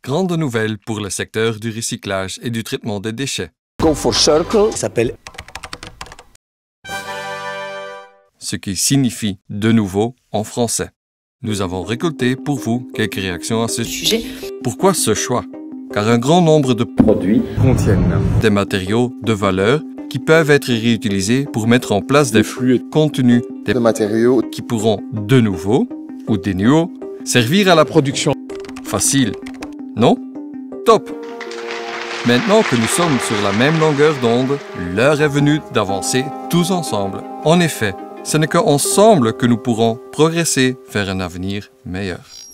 grande nouvelle pour le secteur du recyclage et du traitement des déchets. Go for Circle s'appelle ce qui signifie de nouveau en français. Nous avons récolté pour vous quelques réactions à ce sujet. Pourquoi ce choix? Car un grand nombre de produits contiennent des matériaux de valeur qui peuvent être réutilisés pour mettre en place des flux contenus des matériaux qui pourront de nouveau ou de nouveau servir à la production. Facile, non? Top! Maintenant que nous sommes sur la même longueur d'onde, l'heure est venue d'avancer tous ensemble. En effet, ce n'est qu'ensemble que nous pourrons progresser vers un avenir meilleur.